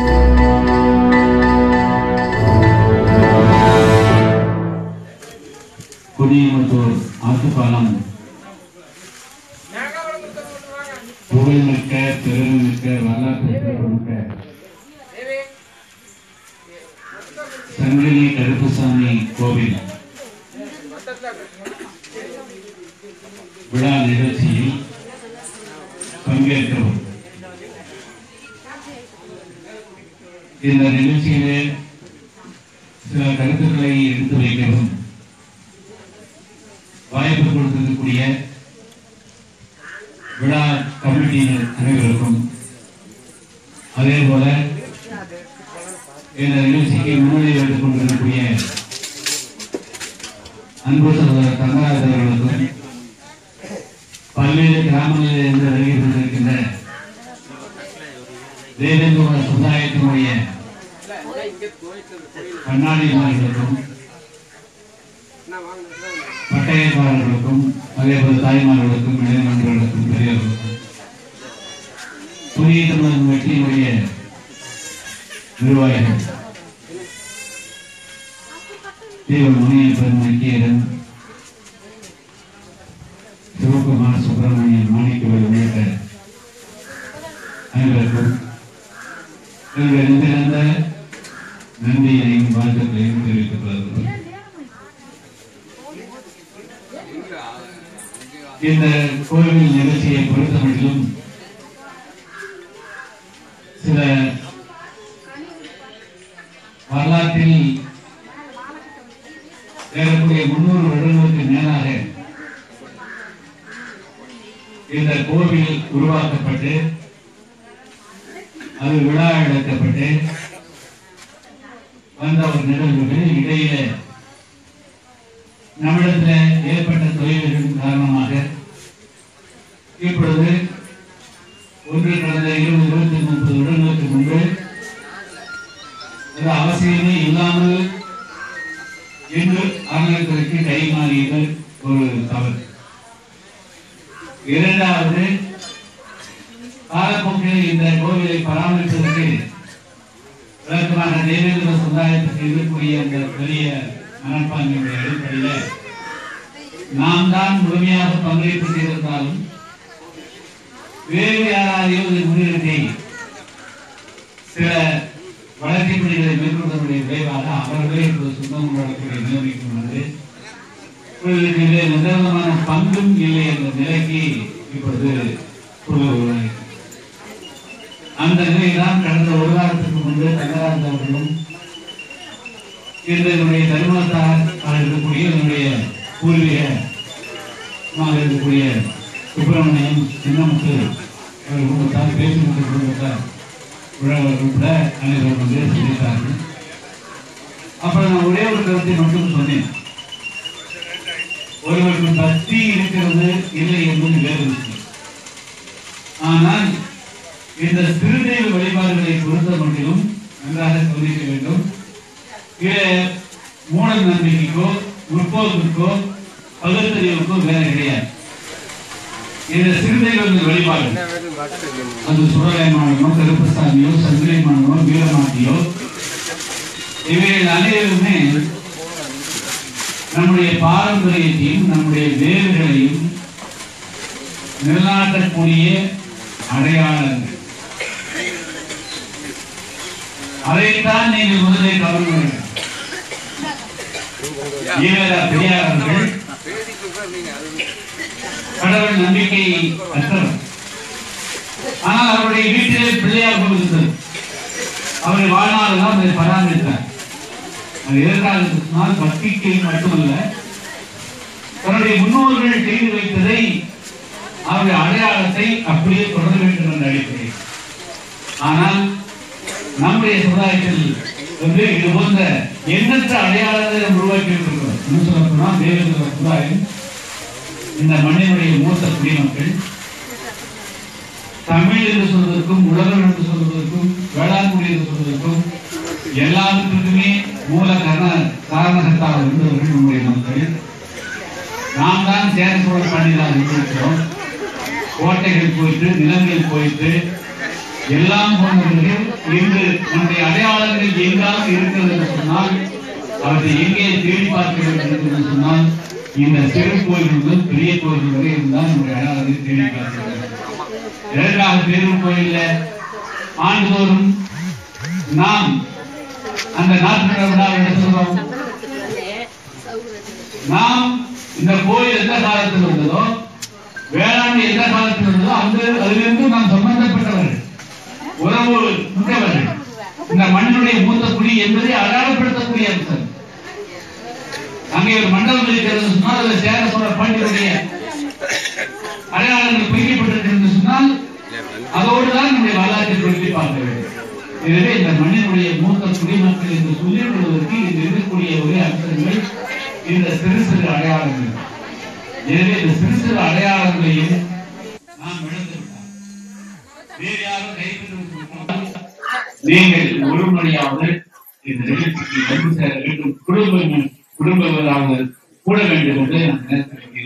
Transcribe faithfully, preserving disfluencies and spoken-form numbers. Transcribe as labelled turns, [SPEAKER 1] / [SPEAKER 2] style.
[SPEAKER 1] குடியமத்தூர் ஆத்துப்பாலம் புகழ்மிக்க பெருமைமிக்க வரலாற்று மிக்க சங்கிலி கருப்புசாமி கோவில் விழா நிகழ்ச்சியில் பங்கேற்கிறோம். இந்த நிகழ்ச்சியிலே சில கருத்துக்களை எடுத்து வைக்கவும் வாய்ப்பு கொடுத்திருக்கக்கூடிய விழா கமிட்டியினர் அனைவருக்கும், அதே போல இந்த நிகழ்ச்சிக்கு முன்னிலை எடுத்துக் கொண்டிருக்கக்கூடிய அன்பு சகோதரர் தங்கராஜ் அவர்களுக்கும், பல்வேறு கிராமங்களில் இருந்து வருகை கொண்டிருக்கின்ற தேவேந்திர சமுதாயத்தினுடைய கண்ணாடிமார்களுக்கும், பட்டயக்காரர்களுக்கும், அதேபோல தாய்மார்களுக்கும், இளைஞர்களுக்கும், பெரியவர்களுக்கும், புதிய தமிழக வெற்றியினுடைய நிர்வாகிகள் தீவ முனியன் பெருமக்கியரன், சிவகுமார், சுப்பிரமணியன், மாணிக்கவேல் உள்ளிட்ட அனைவருக்கும் என்னுடைய நெஞ்சிலிருந்த நன்றியையும் வாழ்த்துக்களையும் தெரிவித்துக் கொள்கிறேன். இந்த கோவில் நிகழ்ச்சியை பொறுத்தமட்டிலும் சில வரலாற்றில் ஏறக்கூடிய முன்னூறு வருடங்களுக்கு மேலாக இந்த கோவில் உருவாக்கப்பட்டு அது விழா எடுக்கப்பட்டு வந்த ஒரு நிகழ்வுகள் இடையில நம்மிடத்தில் ஏற்பட்ட தொழில்களின் காரணமாக இப்பொழுது ஒன்று கடந்த இருபது இருபத்தி முப்பது வருடங்களுக்கு முன்பு அவசியமே இல்லாமல் இன்று அறநிலையத்துறைக்கு கைமாறியது ஒரு தவறு. இரண்டாவது, காலப்போக்கில் இந்த கோவிலை பராமரிப்பதற்கு விளக்கமாக தேவேந்திர சமுதாயத்துக்கு இருக்கக்கூடிய அந்த பெரிய மனப்பான்மையுடைய அடிப்படையில் நாம் தான் முழுமையாக பங்களிப்பு செய்திருந்தாலும் வேறு யாராவது முன்னிறுத்தி சில வளர்ச்சி பணிகளை மேற்கொண்டதனுடைய விளைவாக அவர்களே இப்போது சொந்தம் கொண்டாடக்கூடிய நிலைமைக்கு உள்ளது. நிரந்தரமான பங்கும் இல்லை என்ற நிலைக்கு இப்பொழுது சூழல். அந்த நிலைதான் கடந்த ஒரு வாரத்திற்கு முன்பு தங்கராஜ் அவர்களும் என்னுடைய தருமத்தார் இருக்கக்கூடிய என்னுடைய பூர்வீக இருக்கக்கூடிய சுப்பிரமணியம், சின்னமுத்து அவர்கள் குடும்பத்தார், பேசுமுத்து குடும்பத்தார் உள்ள அனைவரும் வந்து சந்தித்தார்கள். அப்புறம் நான் ஒரே ஒரு கருத்தை மட்டும் சொன்னேன். ஒருவருக்கு பக்தி இருக்கிறது இல்லை என்பது வேறு விஷயம். ஆனால் இந்த திருதெய்வ வழிபாடுகளை பொறுத்த மட்டிலும் நன்றாக கவனிக்க வேண்டும். மூட நம்பிக்கைக்கோ முற்போக்குக்கோ பகுத்தறிவுக்கோ வேற கிடையாது. இந்த சிறுதெய்வங்கள் வழிபாடு அது சுடலைமானோ, கருப்பசாமியோ, சந்திரமானோ, வீரமாட்டியோ, இவைகள் அனைவருமே நம்முடைய பாரம்பரியத்தையும் நம்முடைய வேர்களையும் நிலநாட்டக்கூடிய அடையாளங்கள். அதைத்தான் நீங்கள் முதலில் கவனம் வேண்டும். பெரியார்கள் கடவுள் நம்பிக்கை அற்றவர். ஆனால் அவருடைய வீட்டிலே பிள்ளையார் இருந்தது. அவரை வாழ்நாளெல்லாம் அதை பராமரித்தார். அது எதற்காக சொன்னால் பக்திக்கு மட்டுமல்ல, தன்னுடைய முன்னோர்கள் செய்து வைத்ததை அவருடைய அடையாளத்தை அப்படியே தொடர வேண்டும் என்ற அடிப்படை. ஆனால் நம்முடைய சமுதாயத்தில் வந்து இது போன்ற எண்ணற்ற அடையாளங்களை உருவாக்கி இருக்கிறோம். என்ன சொல்ல போனால் தேவேந்திர சமுதாயம் இந்த மண்ணினுடைய மூத்த குடிமக்கள் தமிழ் என்று சொல்வதற்கும் உலகம் என்று சொல்வதற்கும் வேளாண்குடி என்று சொல்வதற்கும் எல்லாத்துக்குமே மூல காரண காரணகத்தாக இருந்தவர்கள் நம்முடைய மக்கள். நாம் தான் சேர சோழ பாண்டியராக இருந்திருக்கிறோம். கோட்டைகள் போயிட்டு, நிலங்கள் போயிட்டு, எல்லாம் போன்றவர்கள் இன்று நம்முடைய அடையாளங்கள் எங்காவது இருக்கிறது என்று சொன்னால் அவற்றை எங்கே தேடி பார்க்க வேண்டும் என்று சொன்னால் இந்த சிறு கோயில் முதல் பெரிய கோயில் வரை இருந்தால் நம்முடைய அடையாளத்தை தேடி பார்க்க வேண்டும். எதற்காக பெரிய கோயில்ல ஆண்டுதோறும் நாம் அந்த நாட்டு விழா நடத்துகிறோம். நாம் இந்த கோயில் எந்த காலத்தில் இருந்ததோ, வேளாண்மை எந்த காலத்தில் இருந்ததோ அந்த அதிலிருந்து நாம் சம்பந்தப்பட்டவர்கள், உறவு முற்றவர்கள். இந்த மண்ணுடைய மூத்த குடி என்பதை அடையாளப்படுத்தக்கூடிய அம்சம். அங்கே ஒரு மண்டலம் இருக்கிறது சொன்னால் அதில் சேர சோழ பாண்டியருடைய அடையாளங்கள் குறிக்கப்பட்டிருக்கிறது சொன்னால் அதோடுதான் நம்முடைய வரலாற்றை குறித்து பார்க்க வேண்டும். எனவே இந்த மண்ணினுடைய மூத்த குடிமக்கள் என்று சொல்லிக் கொள்வதற்கு இங்கு இருக்கக்கூடிய ஒரே அம்சங்கள் இந்த சிறு சிறு அடையாளங்கள். எனவே இந்த சிறு சிறு அடையாளங்களையும் நாம் இழந்துவிட்டால் வேறு யாரும் கைப்பற்ற நீங்கள் ஒரு மணியாவது இந்த நிகழ்ச்சிக்கு வந்து சேர வேண்டும், குடும்ப குடும்பங்களாவது கூட வேண்டும் என்று நான் நினைக்கிறேன்.